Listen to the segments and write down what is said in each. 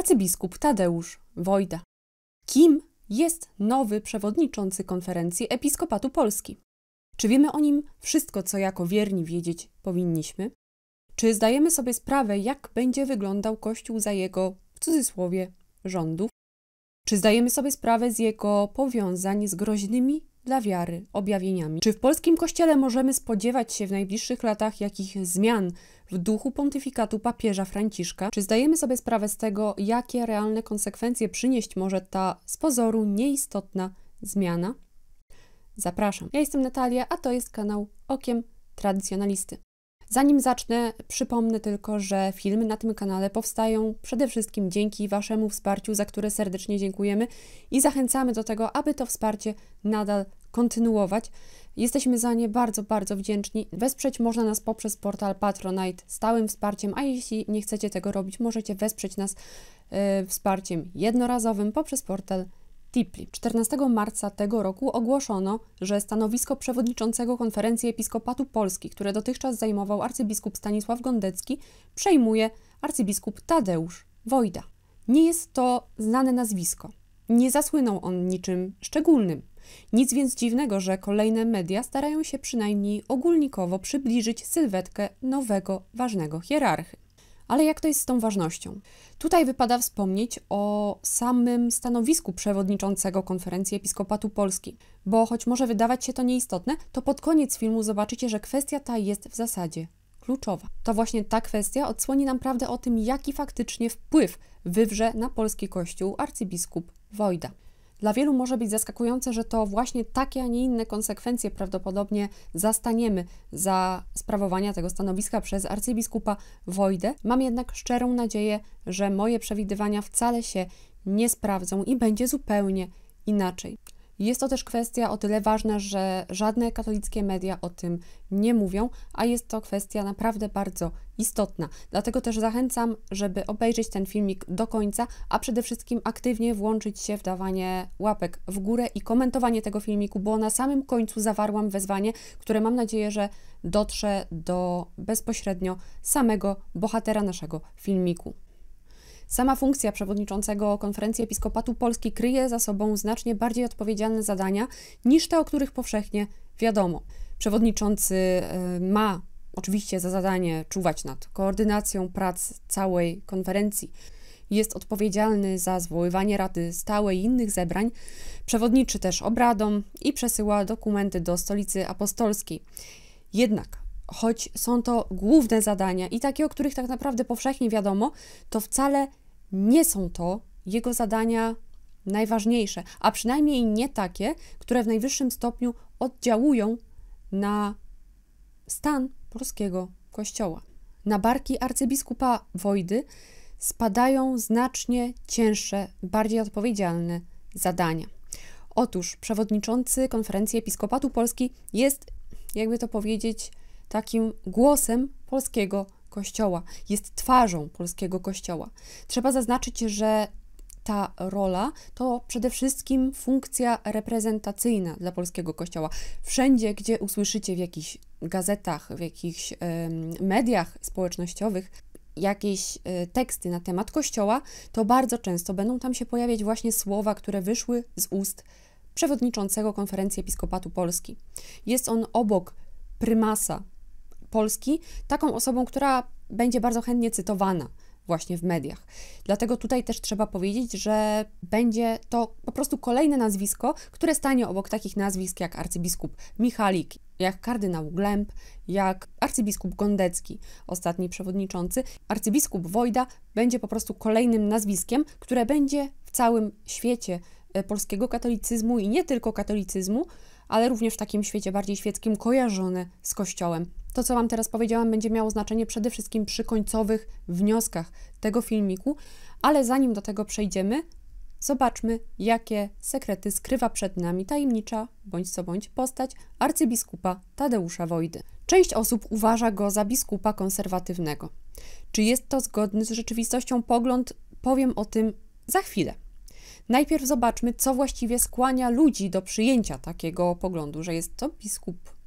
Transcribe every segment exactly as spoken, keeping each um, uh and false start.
arcybiskup Tadeusz Wojda. Kim jest nowy przewodniczący Konferencji Episkopatu Polski? Czy wiemy o nim wszystko, co jako wierni wiedzieć powinniśmy? Czy zdajemy sobie sprawę, jak będzie wyglądał Kościół za jego, w cudzysłowie, rządów? Czy zdajemy sobie sprawę z jego powiązań z groźnymi dla wiary objawieniami? Czy w polskim Kościele możemy spodziewać się w najbliższych latach jakichś zmian w duchu pontyfikatu papieża Franciszka? Czy zdajemy sobie sprawę z tego, jakie realne konsekwencje przynieść może ta z pozoru nieistotna zmiana? Zapraszam. Ja jestem Natalia, a to jest kanał Okiem Tradycjonalisty. Zanim zacznę, przypomnę tylko, że filmy na tym kanale powstają przede wszystkim dzięki Waszemu wsparciu, za które serdecznie dziękujemy i zachęcamy do tego, aby to wsparcie nadal kontynuować. Jesteśmy za nie bardzo, bardzo wdzięczni. Wesprzeć można nas poprzez portal Patronite stałym wsparciem, a jeśli nie chcecie tego robić, możecie wesprzeć nas yy, wsparciem jednorazowym poprzez portal Tipli. czternastego marca tego roku ogłoszono, że stanowisko przewodniczącego Konferencji Episkopatu Polski, które dotychczas zajmował arcybiskup Stanisław Gondecki, przejmuje arcybiskup Tadeusz Wojda. Nie jest to znane nazwisko. Nie zasłynął on niczym szczególnym. Nic więc dziwnego, że kolejne media starają się przynajmniej ogólnikowo przybliżyć sylwetkę nowego, ważnego hierarchy. Ale jak to jest z tą ważnością? Tutaj wypada wspomnieć o samym stanowisku przewodniczącego Konferencji Episkopatu Polski, bo choć może wydawać się to nieistotne, to pod koniec filmu zobaczycie, że kwestia ta jest w zasadzie kluczowa. To właśnie ta kwestia odsłoni nam prawdę o tym, jaki faktycznie wpływ wywrze na polski Kościół arcybiskup Wojda. Dla wielu może być zaskakujące, że to właśnie takie, a nie inne konsekwencje prawdopodobnie zastaniemy za sprawowania tego stanowiska przez arcybiskupa Wojdę. Mam jednak szczerą nadzieję, że moje przewidywania wcale się nie sprawdzą i będzie zupełnie inaczej. Jest to też kwestia o tyle ważna, że żadne katolickie media o tym nie mówią, a jest to kwestia naprawdę bardzo istotna. Dlatego też zachęcam, żeby obejrzeć ten filmik do końca, a przede wszystkim aktywnie włączyć się w dawanie łapek w górę i komentowanie tego filmiku, bo na samym końcu zawarłam wezwanie, które mam nadzieję, że dotrze do bezpośrednio samego bohatera naszego filmiku. Sama funkcja przewodniczącego Konferencji Episkopatu Polski kryje za sobą znacznie bardziej odpowiedzialne zadania niż te, o których powszechnie wiadomo. Przewodniczący ma oczywiście za zadanie czuwać nad koordynacją prac całej konferencji. Jest odpowiedzialny za zwoływanie Rady Stałej i innych zebrań, przewodniczy też obradom i przesyła dokumenty do Stolicy Apostolskiej. Jednak choć są to główne zadania i takie, o których tak naprawdę powszechnie wiadomo, to wcale nie są to jego zadania najważniejsze, a przynajmniej nie takie, które w najwyższym stopniu oddziałują na stan polskiego Kościoła. Na barki arcybiskupa Wojdy spadają znacznie cięższe, bardziej odpowiedzialne zadania. Otóż przewodniczący Konferencji Episkopatu Polski jest, jakby to powiedzieć, takim głosem polskiego Kościoła, jest twarzą polskiego Kościoła. Trzeba zaznaczyć, że ta rola to przede wszystkim funkcja reprezentacyjna dla polskiego Kościoła. Wszędzie, gdzie usłyszycie w jakichś gazetach, w jakichś y, mediach społecznościowych jakieś y, teksty na temat Kościoła, to bardzo często będą tam się pojawiać właśnie słowa, które wyszły z ust przewodniczącego Konferencji Episkopatu Polski. Jest on obok prymasa Polski taką osobą, która będzie bardzo chętnie cytowana właśnie w mediach. Dlatego tutaj też trzeba powiedzieć, że będzie to po prostu kolejne nazwisko, które stanie obok takich nazwisk jak arcybiskup Michalik, jak kardynał Glemp, jak arcybiskup Gondecki, ostatni przewodniczący. Arcybiskup Wojda będzie po prostu kolejnym nazwiskiem, które będzie w całym świecie polskiego katolicyzmu i nie tylko katolicyzmu, ale również w takim świecie bardziej świeckim kojarzone z Kościołem. To, co Wam teraz powiedziałam, będzie miało znaczenie przede wszystkim przy końcowych wnioskach tego filmiku, ale zanim do tego przejdziemy, zobaczmy, jakie sekrety skrywa przed nami tajemnicza, bądź co bądź, postać arcybiskupa Tadeusza Wojdy. Część osób uważa go za biskupa konserwatywnego. Czy jest to zgodny z rzeczywistością pogląd? Powiem o tym za chwilę. Najpierw zobaczmy, co właściwie skłania ludzi do przyjęcia takiego poglądu, że jest to biskup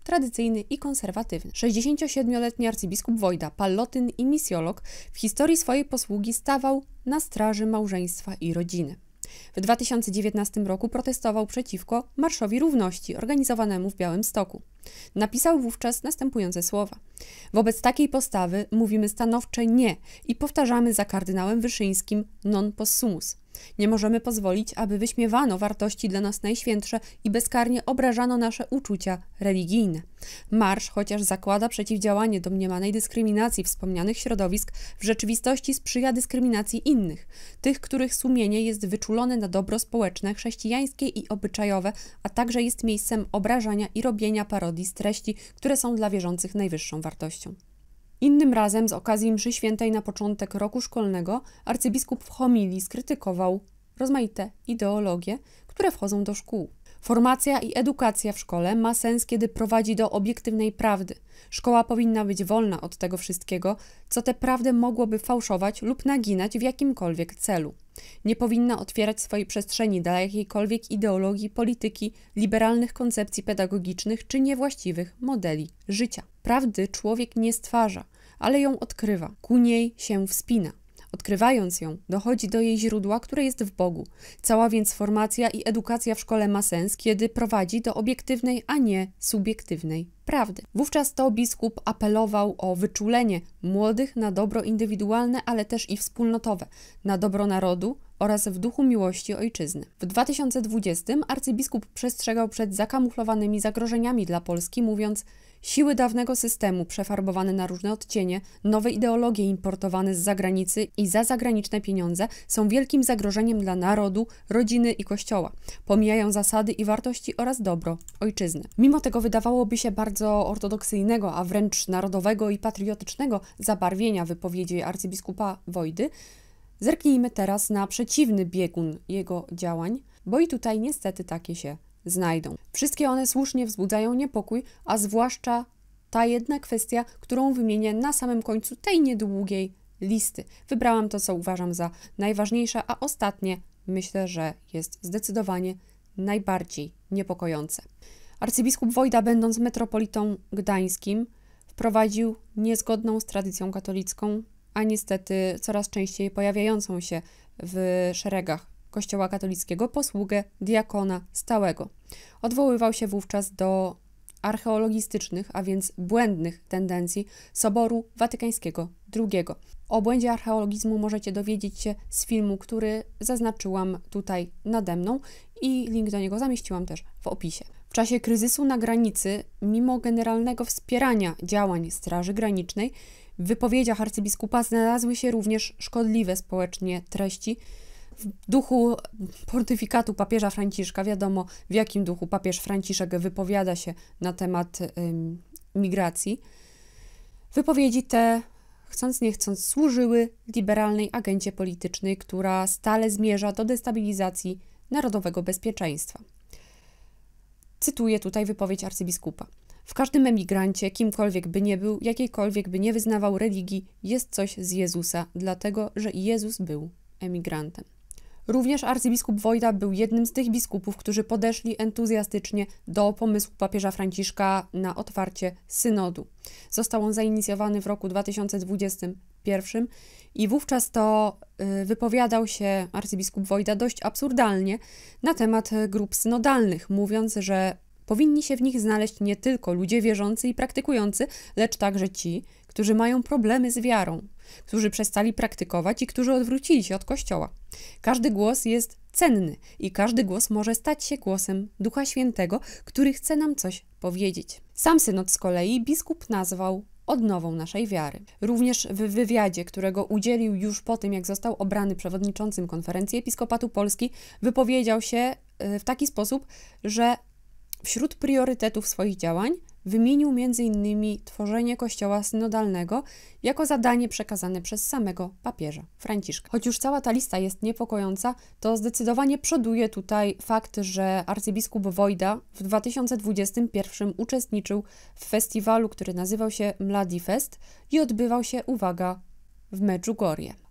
tradycyjny i konserwatywny. sześćdziesięciosiedmioletni arcybiskup Wojda, pallotyn i misjolog, w historii swojej posługi stawał na straży małżeństwa i rodziny. W dwa tysiące dziewiętnastym roku protestował przeciwko Marszowi Równości organizowanemu w Białymstoku. Napisał wówczas następujące słowa. Wobec takiej postawy mówimy stanowcze nie i powtarzamy za kardynałem Wyszyńskim non possumus. Nie możemy pozwolić, aby wyśmiewano wartości dla nas najświętsze i bezkarnie obrażano nasze uczucia religijne. Marsz, chociaż zakłada przeciwdziałanie domniemanej dyskryminacji wspomnianych środowisk, w rzeczywistości sprzyja dyskryminacji innych, tych, których sumienie jest wyczulone na dobro społeczne, chrześcijańskie i obyczajowe, a także jest miejscem obrażania i robienia parodii z treści, które są dla wierzących najwyższą wartością. Innym razem, z okazji mszy świętej na początek roku szkolnego, arcybiskup w homilii skrytykował rozmaite ideologie, które wchodzą do szkół. Formacja i edukacja w szkole ma sens, kiedy prowadzi do obiektywnej prawdy. Szkoła powinna być wolna od tego wszystkiego, co tę prawdę mogłoby fałszować lub naginać w jakimkolwiek celu. Nie powinna otwierać swojej przestrzeni dla jakiejkolwiek ideologii, polityki, liberalnych koncepcji pedagogicznych czy niewłaściwych modeli życia. Prawdy człowiek nie stwarza, ale ją odkrywa, ku niej się wspina. Odkrywając ją, dochodzi do jej źródła, które jest w Bogu. Cała więc formacja i edukacja w szkole ma sens, kiedy prowadzi do obiektywnej, a nie subiektywnej prawdy. Wówczas to biskup apelował o wyczulenie młodych na dobro indywidualne, ale też i wspólnotowe, na dobro narodu oraz w duchu miłości ojczyzny. W dwa tysiące dwudziestym arcybiskup przestrzegał przed zakamuflowanymi zagrożeniami dla Polski, mówiąc: siły dawnego systemu przefarbowane na różne odcienie, nowe ideologie importowane z zagranicy i za zagraniczne pieniądze są wielkim zagrożeniem dla narodu, rodziny i kościoła. Pomijają zasady i wartości oraz dobro ojczyzny. Mimo tego wydawałoby się bardzo ortodoksyjnego, a wręcz narodowego i patriotycznego zabarwienia wypowiedzi arcybiskupa Wojdy, zerknijmy teraz na przeciwny biegun jego działań, bo i tutaj niestety takie się znajdą. Wszystkie one słusznie wzbudzają niepokój, a zwłaszcza ta jedna kwestia, którą wymienię na samym końcu tej niedługiej listy. Wybrałam to, co uważam za najważniejsze, a ostatnie myślę, że jest zdecydowanie najbardziej niepokojące. Arcybiskup Wojda, będąc metropolitą gdańskim, wprowadził niezgodną z tradycją katolicką, a niestety coraz częściej pojawiającą się w szeregach Kościoła katolickiego posługę diakona stałego. Odwoływał się wówczas do archeologistycznych, a więc błędnych tendencji Soboru Watykańskiego drugiego. O błędzie archeologizmu możecie dowiedzieć się z filmu, który zaznaczyłam tutaj nade mną i link do niego zamieściłam też w opisie. W czasie kryzysu na granicy, mimo generalnego wspierania działań Straży Granicznej, w wypowiedziach arcybiskupa znalazły się również szkodliwe społecznie treści, w duchu pontyfikatu papieża Franciszka. Wiadomo, w jakim duchu papież Franciszek wypowiada się na temat ym, migracji. Wypowiedzi te, chcąc nie chcąc, służyły liberalnej agendzie politycznej, która stale zmierza do destabilizacji narodowego bezpieczeństwa. Cytuję tutaj wypowiedź arcybiskupa. W każdym emigrancie, kimkolwiek by nie był, jakiejkolwiek by nie wyznawał religii, jest coś z Jezusa, dlatego że i Jezus był emigrantem. Również arcybiskup Wojda był jednym z tych biskupów, którzy podeszli entuzjastycznie do pomysłu papieża Franciszka na otwarcie synodu. Został on zainicjowany w roku dwa tysiące dwudziestym pierwszym i wówczas to wypowiadał się arcybiskup Wojda dość absurdalnie na temat grup synodalnych, mówiąc, że powinni się w nich znaleźć nie tylko ludzie wierzący i praktykujący, lecz także ci, którzy mają problemy z wiarą, którzy przestali praktykować i którzy odwrócili się od Kościoła. Każdy głos jest cenny i każdy głos może stać się głosem Ducha Świętego, który chce nam coś powiedzieć. Sam synod z kolei biskup nazwał odnową naszej wiary. Również w wywiadzie, którego udzielił już po tym, jak został obrany przewodniczącym Konferencji Episkopatu Polski, wypowiedział się w taki sposób, że wśród priorytetów swoich działań wymienił między innymi tworzenie kościoła synodalnego jako zadanie przekazane przez samego papieża Franciszka. Choć już cała ta lista jest niepokojąca, to zdecydowanie przoduje tutaj fakt, że arcybiskup Wojda w dwa tysiące dwudziestym pierwszym uczestniczył w festiwalu, który nazywał się Mladi Fest i odbywał się, uwaga, w Medjugorje.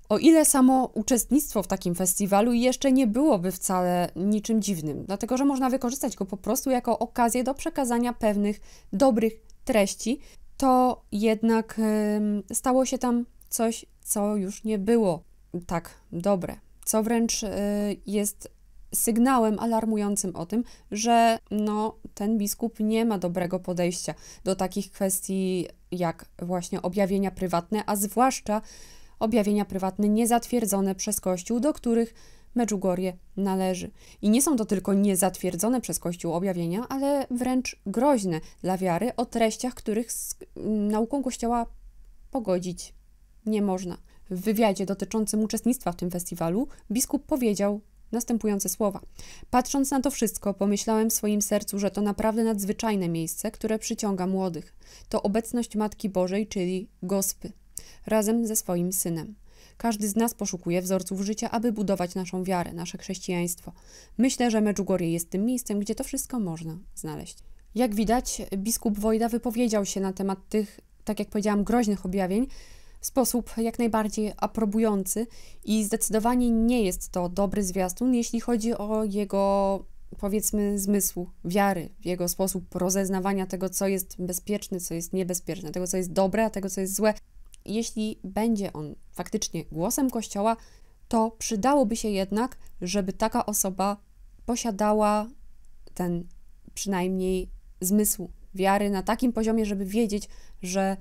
O ile samo uczestnictwo w takim festiwalu jeszcze nie byłoby wcale niczym dziwnym, dlatego że można wykorzystać go po prostu jako okazję do przekazania pewnych dobrych treści, to jednak yy, stało się tam coś, co już nie było tak dobre, co wręcz yy, jest sygnałem alarmującym o tym, że no, ten biskup nie ma dobrego podejścia do takich kwestii jak właśnie objawienia prywatne, a zwłaszcza objawienia prywatne niezatwierdzone przez Kościół, do których Medjugorje należy. I nie są to tylko niezatwierdzone przez Kościół objawienia, ale wręcz groźne dla wiary o treściach, których z nauką Kościoła pogodzić nie można. W wywiadzie dotyczącym uczestnictwa w tym festiwalu biskup powiedział następujące słowa. Patrząc na to wszystko, pomyślałem w swoim sercu, że to naprawdę nadzwyczajne miejsce, które przyciąga młodych. To obecność Matki Bożej, czyli Gospy, razem ze swoim Synem. Każdy z nas poszukuje wzorców życia, aby budować naszą wiarę, nasze chrześcijaństwo. Myślę, że Medjugorje jest tym miejscem, gdzie to wszystko można znaleźć. Jak widać, biskup Wojda wypowiedział się na temat tych, tak jak powiedziałam, groźnych objawień w sposób jak najbardziej aprobujący i zdecydowanie nie jest to dobry zwiastun, jeśli chodzi o jego, powiedzmy, zmysł wiary, jego sposób rozeznawania tego, co jest bezpieczne, co jest niebezpieczne, tego, co jest dobre, a tego, co jest złe. Jeśli będzie on faktycznie głosem Kościoła, to przydałoby się jednak, żeby taka osoba posiadała ten przynajmniej zmysł wiary na takim poziomie, żeby wiedzieć, że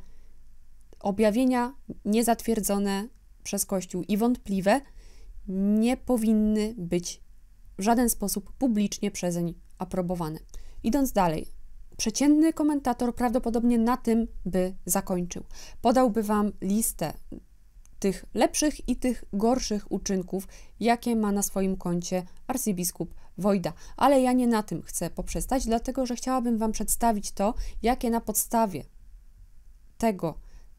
objawienia niezatwierdzone przez Kościół i wątpliwe nie powinny być w żaden sposób publicznie przezeń aprobowane. Idąc dalej, przeciętny komentator prawdopodobnie na tym by zakończył. Podałby Wam listę tych lepszych i tych gorszych uczynków, jakie ma na swoim koncie arcybiskup Wojda. Ale ja nie na tym chcę poprzestać, dlatego że chciałabym Wam przedstawić to, jakie na podstawie tego,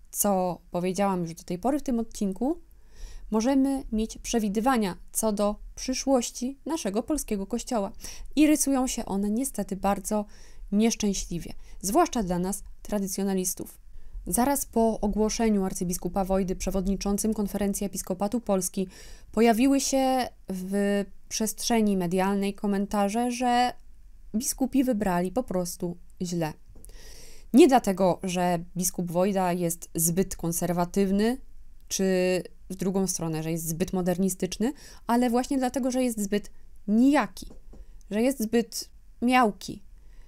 co powiedziałam już do tej pory w tym odcinku, możemy mieć przewidywania co do przyszłości naszego polskiego kościoła. I rysują się one niestety bardzo nieszczęśliwie, zwłaszcza dla nas, tradycjonalistów. Zaraz po ogłoszeniu arcybiskupa Wojdy przewodniczącym Konferencji Episkopatu Polski pojawiły się w przestrzeni medialnej komentarze, że biskupi wybrali po prostu źle. Nie dlatego, że biskup Wojda jest zbyt konserwatywny, czy w drugą stronę, że jest zbyt modernistyczny, ale właśnie dlatego, że jest zbyt nijaki, że jest zbyt miałki,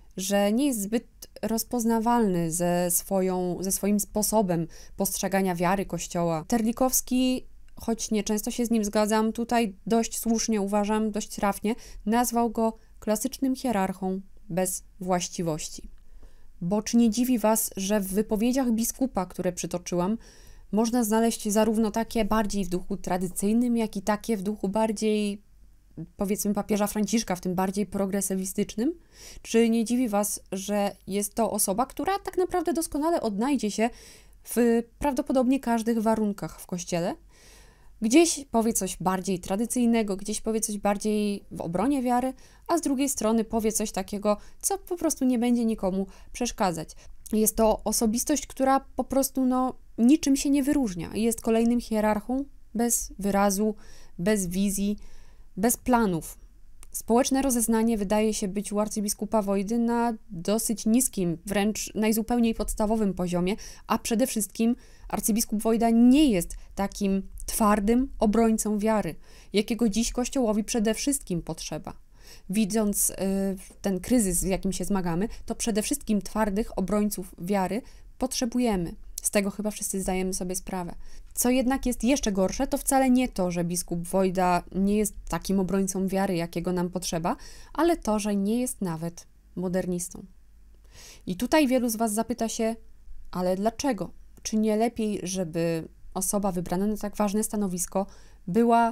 że nie jest zbyt rozpoznawalny ze, swoją, ze swoim sposobem postrzegania wiary Kościoła. Terlikowski, choć nieczęsto się z nim zgadzam, tutaj dość słusznie uważam, dość trafnie, nazwał go klasycznym hierarchą bez właściwości. Bo czy nie dziwi Was, że w wypowiedziach biskupa, które przytoczyłam, można znaleźć zarówno takie bardziej w duchu tradycyjnym, jak i takie w duchu bardziej, powiedzmy, papieża Franciszka, w tym bardziej progresywistycznym? Czy nie dziwi Was, że jest to osoba, która tak naprawdę doskonale odnajdzie się w prawdopodobnie każdych warunkach w Kościele? Gdzieś powie coś bardziej tradycyjnego, gdzieś powie coś bardziej w obronie wiary, a z drugiej strony powie coś takiego, co po prostu nie będzie nikomu przeszkadzać. Jest to osobistość, która po prostu no, niczym się nie wyróżnia. Jest kolejnym hierarchą bez wyrazu, bez wizji, bez planów. Społeczne rozeznanie wydaje się być u arcybiskupa Wojdy na dosyć niskim, wręcz najzupełniej podstawowym poziomie, a przede wszystkim arcybiskup Wojda nie jest takim twardym obrońcą wiary, jakiego dziś Kościołowi przede wszystkim potrzeba. Widząc y, ten kryzys, z jakim się zmagamy, to przede wszystkim twardych obrońców wiary potrzebujemy. Z tego chyba wszyscy zdajemy sobie sprawę. Co jednak jest jeszcze gorsze, to wcale nie to, że biskup Wojda nie jest takim obrońcą wiary, jakiego nam potrzeba, ale to, że nie jest nawet modernistą. I tutaj wielu z Was zapyta się, ale dlaczego? Czy nie lepiej, żeby osoba wybrana na tak ważne stanowisko była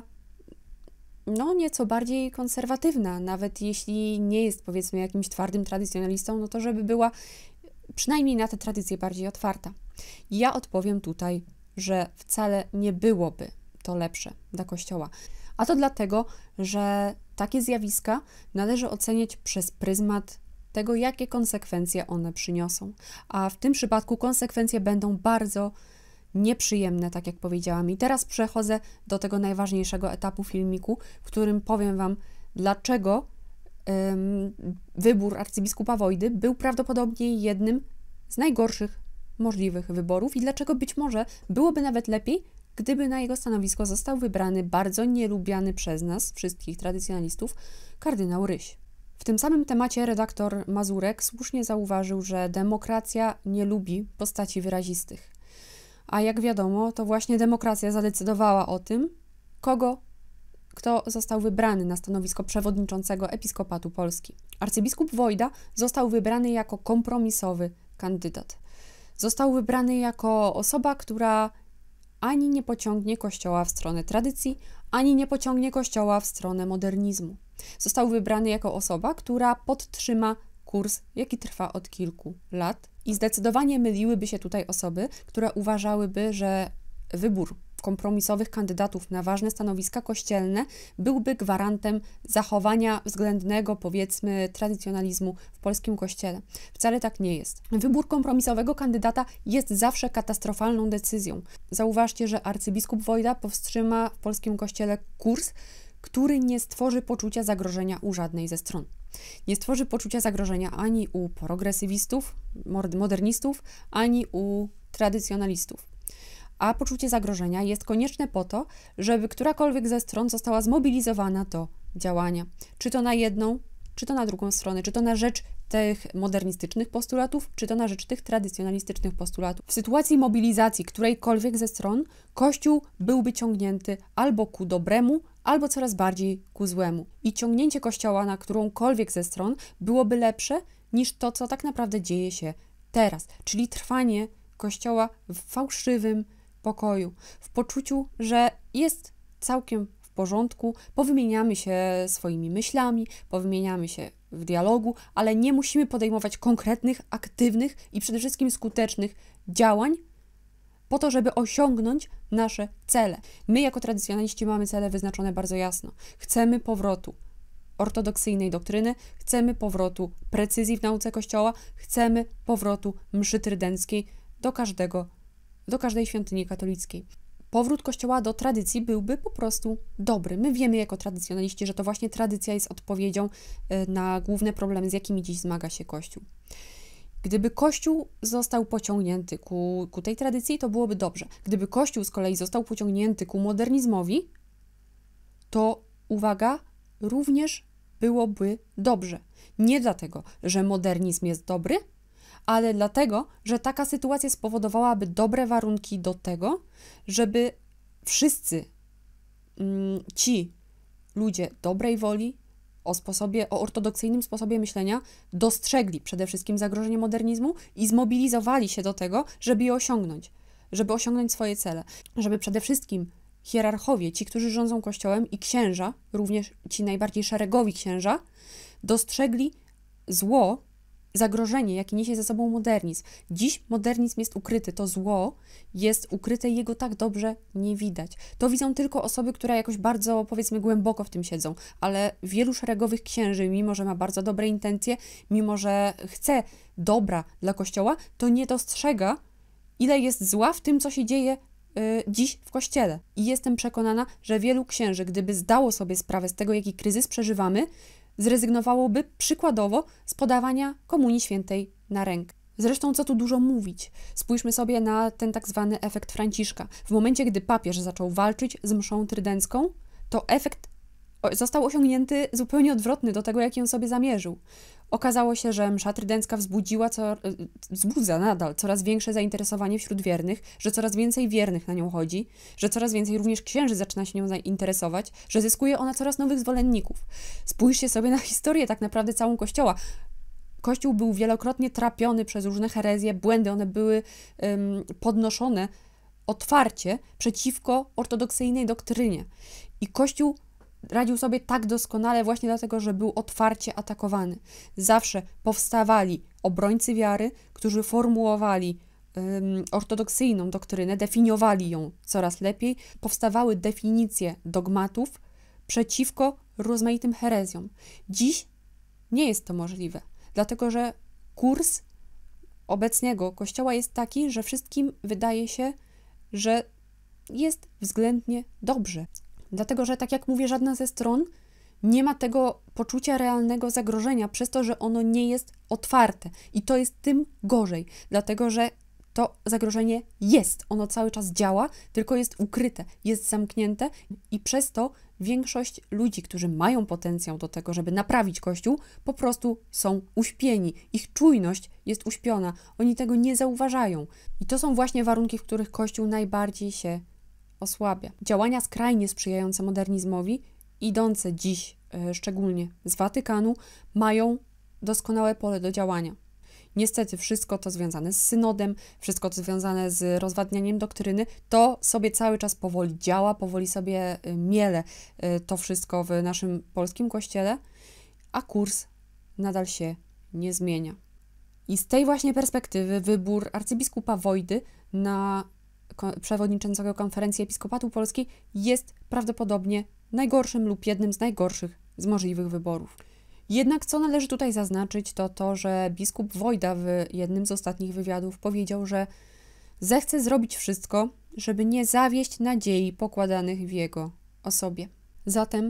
no nieco bardziej konserwatywna, nawet jeśli nie jest, powiedzmy, jakimś twardym tradycjonalistą, no to żeby była przynajmniej na te tradycje bardziej otwarta. Ja odpowiem tutaj, że wcale nie byłoby to lepsze dla Kościoła. A to dlatego, że takie zjawiska należy oceniać przez pryzmat tego, jakie konsekwencje one przyniosą. A w tym przypadku konsekwencje będą bardzo nieprzyjemne, tak jak powiedziałam. I teraz przechodzę do tego najważniejszego etapu filmiku, w którym powiem Wam, dlaczego ym, wybór arcybiskupa Wojdy był prawdopodobnie jednym z najgorszych możliwych wyborów i dlaczego być może byłoby nawet lepiej, gdyby na jego stanowisko został wybrany bardzo nielubiany przez nas, wszystkich tradycjonalistów, kardynał Ryś. W tym samym temacie redaktor Mazurek słusznie zauważył, że demokracja nie lubi postaci wyrazistych. A jak wiadomo, to właśnie demokracja zadecydowała o tym, kogo, kto został wybrany na stanowisko przewodniczącego Episkopatu Polski. Arcybiskup Wojda został wybrany jako kompromisowy kandydat. Został wybrany jako osoba, która ani nie pociągnie Kościoła w stronę tradycji, ani nie pociągnie Kościoła w stronę modernizmu. Został wybrany jako osoba, która podtrzyma kurs, jaki trwa od kilku lat i zdecydowanie myliłyby się tutaj osoby, które uważałyby, że wybór kompromisowych kandydatów na ważne stanowiska kościelne byłby gwarantem zachowania względnego, powiedzmy, tradycjonalizmu w polskim kościele. Wcale tak nie jest. Wybór kompromisowego kandydata jest zawsze katastrofalną decyzją. Zauważcie, że arcybiskup Wojda powstrzyma w polskim kościele kurs, który nie stworzy poczucia zagrożenia u żadnej ze stron. Nie stworzy poczucia zagrożenia ani u progresywistów, modernistów, ani u tradycjonalistów. A poczucie zagrożenia jest konieczne po to, żeby którakolwiek ze stron została zmobilizowana do działania. Czy to na jedną, czy to na drugą stronę, czy to na rzecz tych modernistycznych postulatów, czy to na rzecz tych tradycjonalistycznych postulatów. W sytuacji mobilizacji którejkolwiek ze stron Kościół byłby ciągnięty albo ku dobremu, albo coraz bardziej ku złemu. I ciągnięcie Kościoła na którąkolwiek ze stron byłoby lepsze niż to, co tak naprawdę dzieje się teraz, czyli trwanie Kościoła w fałszywym pokoju, w poczuciu, że jest całkiem w porządku, powymieniamy się swoimi myślami, powymieniamy się w dialogu, ale nie musimy podejmować konkretnych, aktywnych i przede wszystkim skutecznych działań po to, żeby osiągnąć nasze cele. My jako tradycjonaliści mamy cele wyznaczone bardzo jasno. Chcemy powrotu ortodoksyjnej doktryny, chcemy powrotu precyzji w nauce Kościoła, chcemy powrotu mszy trydenckiej do każdego, do każdej świątyni katolickiej. Powrót Kościoła do tradycji byłby po prostu dobry. My wiemy jako tradycjonaliści, że to właśnie tradycja jest odpowiedzią na główne problemy, z jakimi dziś zmaga się Kościół. Gdyby Kościół został pociągnięty ku, ku tej tradycji, to byłoby dobrze. Gdyby Kościół z kolei został pociągnięty ku modernizmowi, to uwaga, również byłoby dobrze. Nie dlatego, że modernizm jest dobry, ale dlatego, że taka sytuacja spowodowałaby dobre warunki do tego, żeby wszyscy mm, ci ludzie dobrej woli, o sposobie, o ortodoksyjnym sposobie myślenia dostrzegli przede wszystkim zagrożenie modernizmu i zmobilizowali się do tego, żeby je osiągnąć, żeby osiągnąć swoje cele, żeby przede wszystkim hierarchowie, ci, którzy rządzą Kościołem i księża, również ci najbardziej szeregowi księża, dostrzegli zło, zagrożenie, jakie niesie ze sobą modernizm. Dziś modernizm jest ukryty, to zło jest ukryte i jego tak dobrze nie widać. To widzą tylko osoby, które jakoś bardzo, powiedzmy, głęboko w tym siedzą, ale wielu szeregowych księży, mimo że ma bardzo dobre intencje, mimo że chce dobra dla Kościoła, to nie dostrzega, ile jest zła w tym, co się dzieje y, dziś w Kościele. I jestem przekonana, że wielu księży, gdyby zdało sobie sprawę z tego, jaki kryzys przeżywamy, zrezygnowałoby przykładowo z podawania Komunii Świętej na rękę. Zresztą co tu dużo mówić. Spójrzmy sobie na ten tak zwany efekt Franciszka. W momencie, gdy papież zaczął walczyć z mszą trydencką, to efekt został osiągnięty zupełnie odwrotny do tego, jaki on sobie zamierzył. Okazało się, że msza trydencka wzbudziła, co, wzbudza nadal coraz większe zainteresowanie wśród wiernych, że coraz więcej wiernych na nią chodzi, że coraz więcej również księży zaczyna się nią zainteresować, że zyskuje ona coraz nowych zwolenników. Spójrzcie sobie na historię tak naprawdę całą Kościoła. Kościół był wielokrotnie trapiony przez różne herezje, błędy, one były um, podnoszone otwarcie przeciwko ortodoksyjnej doktrynie. I Kościół radził sobie tak doskonale właśnie dlatego, że był otwarcie atakowany. Zawsze powstawali obrońcy wiary, którzy formułowali um, ortodoksyjną doktrynę, definiowali ją coraz lepiej. Powstawały definicje dogmatów przeciwko rozmaitym herezjom. Dziś nie jest to możliwe, dlatego że kurs obecnego Kościoła jest taki, że wszystkim wydaje się, że jest względnie dobrze. Dlatego, że tak jak mówię, żadna ze stron nie ma tego poczucia realnego zagrożenia przez to, że ono nie jest otwarte. I to jest tym gorzej, dlatego że to zagrożenie jest. Ono cały czas działa, tylko jest ukryte, jest zamknięte i przez to większość ludzi, którzy mają potencjał do tego, żeby naprawić Kościół, po prostu są uśpieni. Ich czujność jest uśpiona. Oni tego nie zauważają. I to są właśnie warunki, w których Kościół najbardziej się osłabia. Działania skrajnie sprzyjające modernizmowi, idące dziś e, szczególnie z Watykanu, mają doskonałe pole do działania. Niestety wszystko to związane z synodem, wszystko to związane z rozwadnianiem doktryny, to sobie cały czas powoli działa, powoli sobie miele to wszystko w naszym polskim kościele, a kurs nadal się nie zmienia. I z tej właśnie perspektywy wybór arcybiskupa Wojdy na przewodniczącego Konferencji Episkopatu Polskiej jest prawdopodobnie najgorszym lub jednym z najgorszych z możliwych wyborów. Jednak co należy tutaj zaznaczyć, to to, że biskup Wojda w jednym z ostatnich wywiadów powiedział, że zechce zrobić wszystko, żeby nie zawieść nadziei pokładanych w jego osobie. Zatem,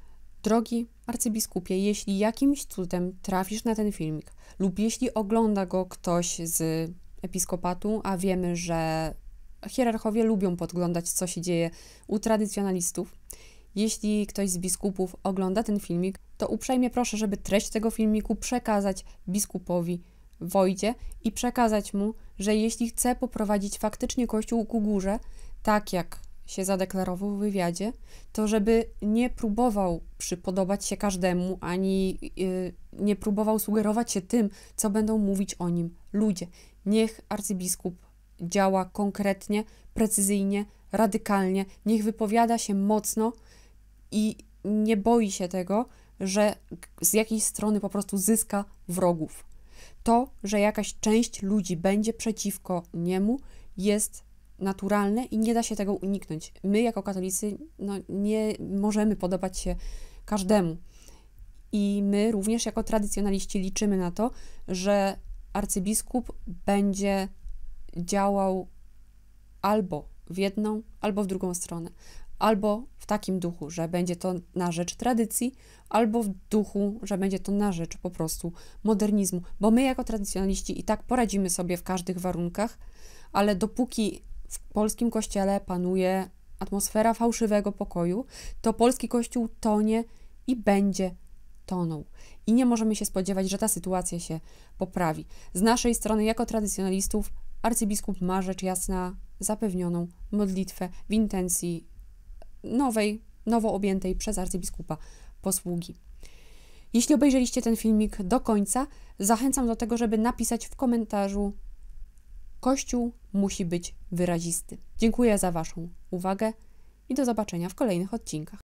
drogi arcybiskupie, jeśli jakimś cudem trafisz na ten filmik lub jeśli ogląda go ktoś z episkopatu, a wiemy, że hierarchowie lubią podglądać, co się dzieje u tradycjonalistów, jeśli ktoś z biskupów ogląda ten filmik, to uprzejmie proszę, żeby treść tego filmiku przekazać biskupowi Wojdzie i przekazać mu, że jeśli chce poprowadzić faktycznie Kościół ku górze, tak jak się zadeklarował w wywiadzie, to żeby nie próbował przypodobać się każdemu, ani yy, nie próbował sugerować się tym, co będą mówić o nim ludzie. Niech arcybiskup działa konkretnie, precyzyjnie, radykalnie, niech wypowiada się mocno i nie boi się tego, że z jakiejś strony po prostu zyska wrogów. To, że jakaś część ludzi będzie przeciwko niemu, jest naturalne i nie da się tego uniknąć. My jako katolicy no, nie możemy podobać się każdemu. I my również jako tradycjonaliści liczymy na to, że arcybiskup będzie działał albo w jedną, albo w drugą stronę. Albo w takim duchu, że będzie to na rzecz tradycji, albo w duchu, że będzie to na rzecz po prostu modernizmu. Bo my jako tradycjonaliści i tak poradzimy sobie w każdych warunkach, ale dopóki w polskim kościele panuje atmosfera fałszywego pokoju, to polski kościół tonie i będzie tonął. I nie możemy się spodziewać, że ta sytuacja się poprawi. Z naszej strony, jako tradycjonalistów, arcybiskup ma rzecz jasna zapewnioną modlitwę w intencji nowej, nowo objętej przez arcybiskupa posługi. Jeśli obejrzeliście ten filmik do końca, zachęcam do tego, żeby napisać w komentarzu: Kościół musi być wyrazisty. Dziękuję za Waszą uwagę i do zobaczenia w kolejnych odcinkach.